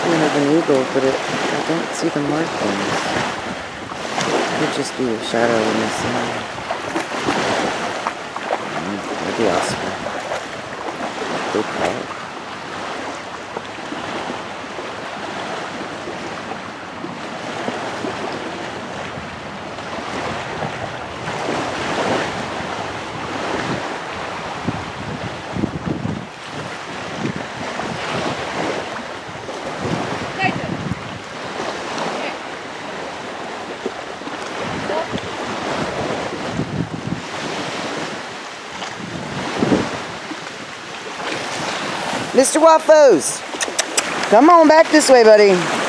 skin of an eagle, but I don't see the markings. It could just be a shadow in the sand. Maybe Oscar. Big head. Mr. Waffles, come on back this way, buddy.